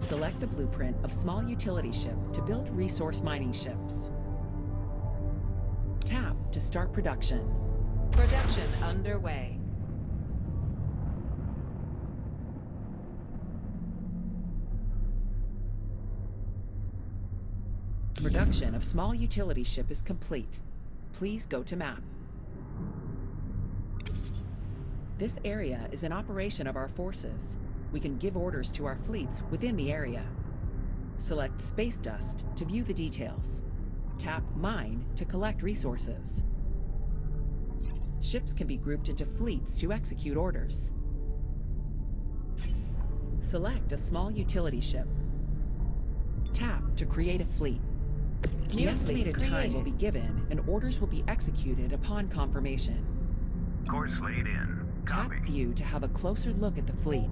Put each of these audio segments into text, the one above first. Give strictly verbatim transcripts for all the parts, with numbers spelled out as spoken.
Select the blueprint of small utility ship to build resource mining ships. Tap to start production. Production underway. Production of small utility ship is complete. Please go to map. This area is an operation of our forces. We can give orders to our fleets within the area. Select Space Dust to view the details. Tap Mine to collect resources. Ships can be grouped into fleets to execute orders. Select a small utility ship. Tap to create a fleet. The estimated time will be given and orders will be executed upon confirmation. Course laid in. Tap Copy. View to have a closer look at the fleet.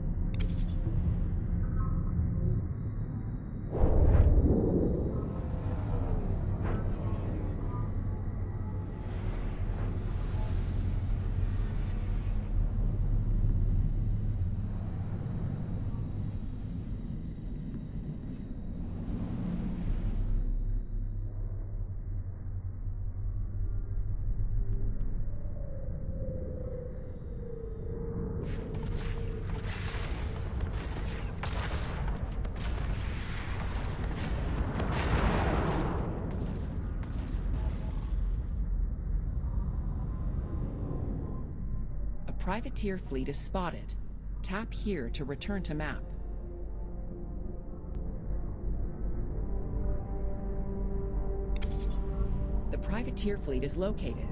Privateer fleet is spotted. Tap here to return to map. The privateer fleet is located.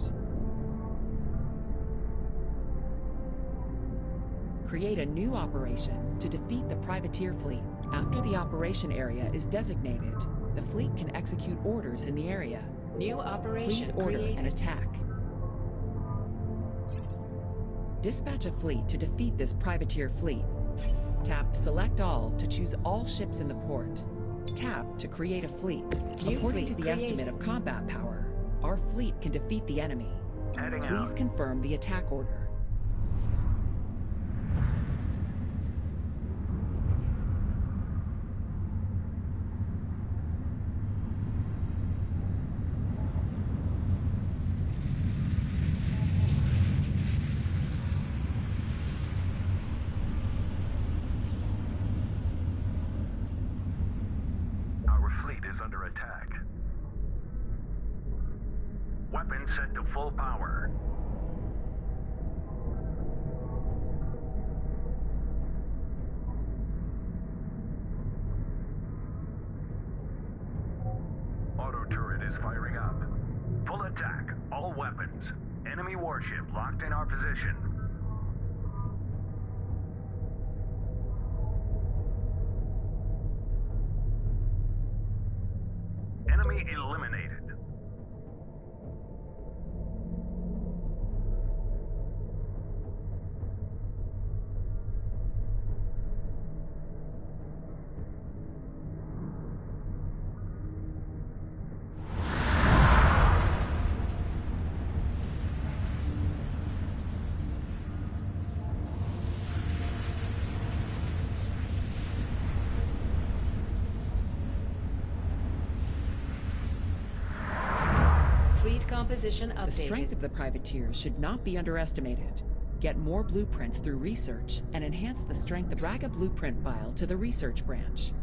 Create a new operation to defeat the privateer fleet. After the operation area is designated, the fleet can execute orders in the area. New operation Please order created. an attack. Dispatch a fleet to defeat this privateer fleet. Tap Select All to choose all ships in the port. Tap to create a fleet. New According fleet to the created. estimate of combat power, our fleet can defeat the enemy. Heading Please out. confirm the attack order. Our fleet is under attack. Weapons set to full power. Auto turret is firing up. Full attack, all weapons. Enemy warship locked in our position. Enemy eliminated. Fleet composition updated. The strength of the privateers should not be underestimated. Get more blueprints through research and enhance the strength of Braga blueprint file to the research branch.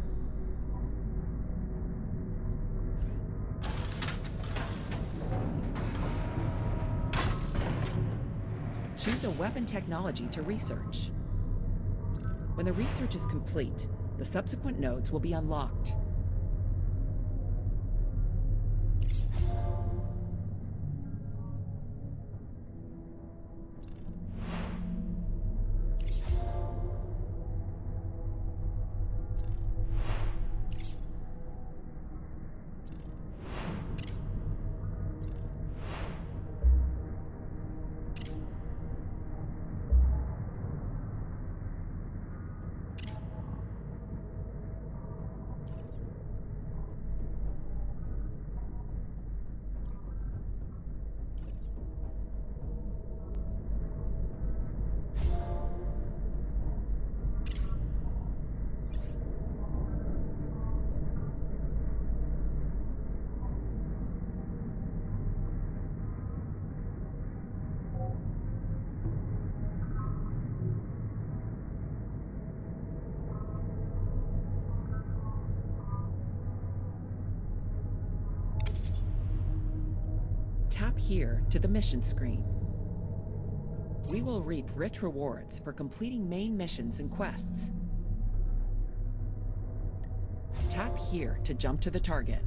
Choose a weapon technology to research. When the research is complete, the subsequent nodes will be unlocked. here to the mission screen. We will reap rich rewards for completing main missions and quests. Tap here to jump to the target.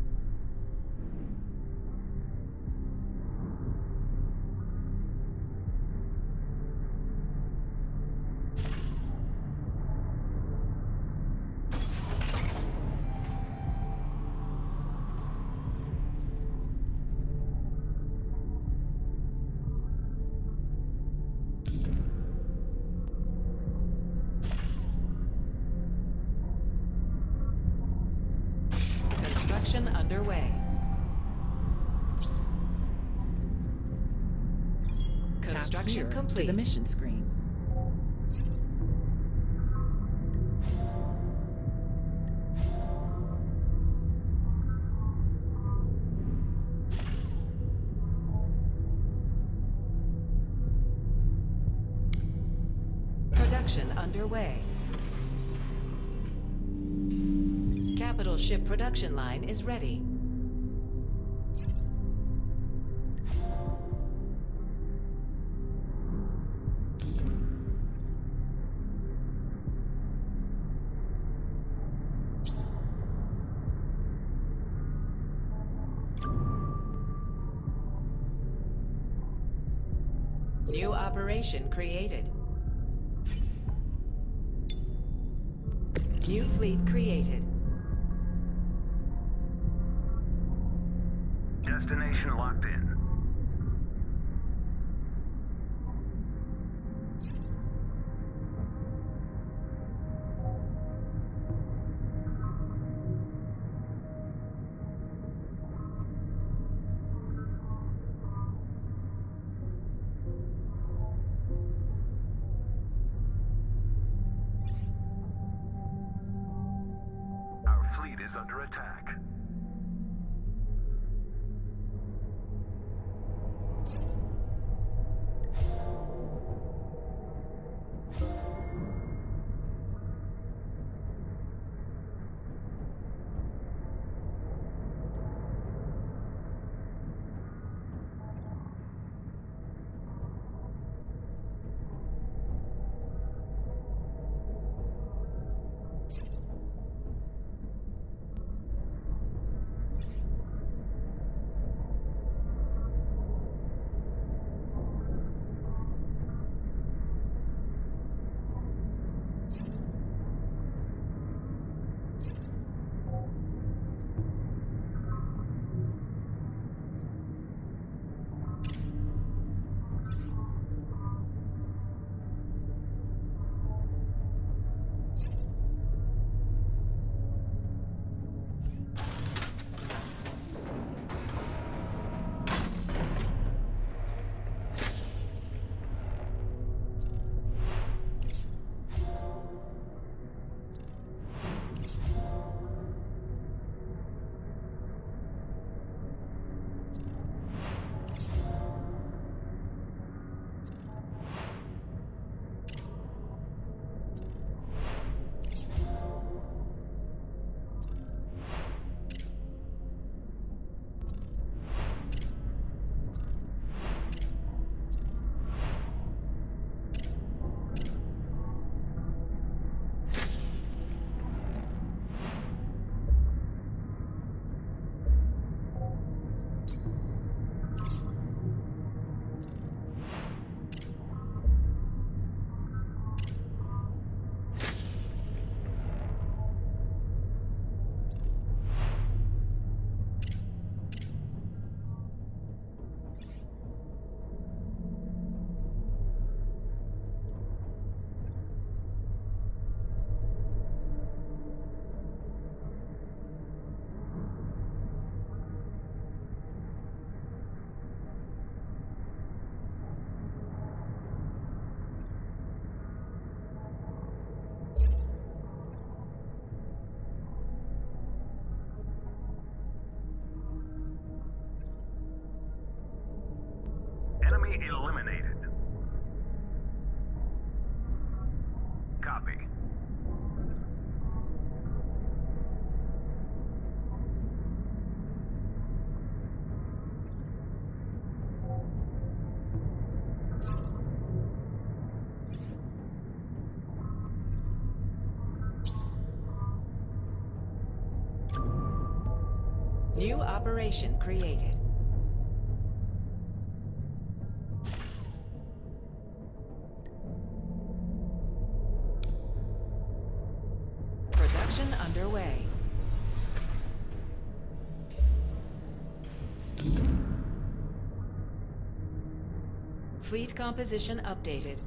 Construction underway. Construction Tap here complete. to the mission screen. Production underway. Capital ship production line is ready. New operation created. New fleet created. Destination locked in. Our fleet is under attack. Enemy eliminated. Copy. New operation created. Production underway. Fleet composition updated.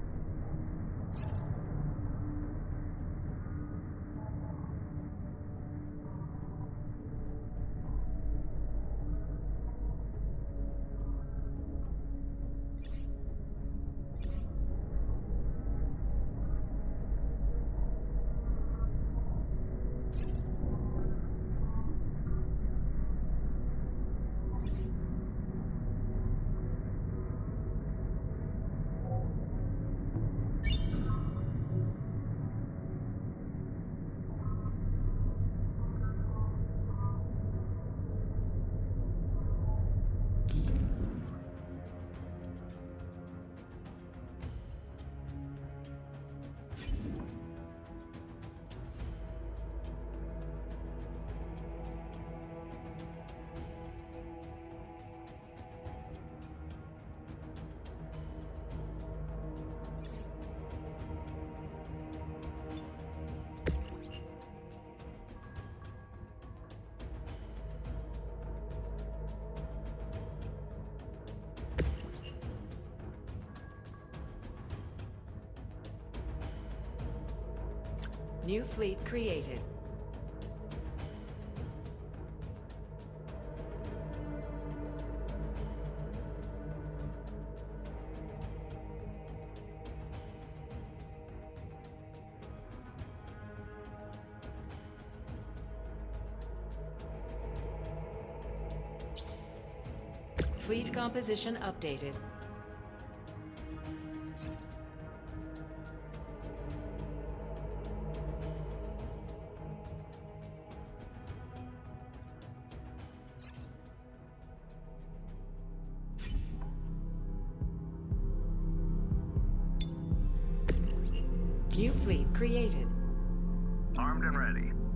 New fleet created. Fleet composition updated. New fleet created. Armed and ready.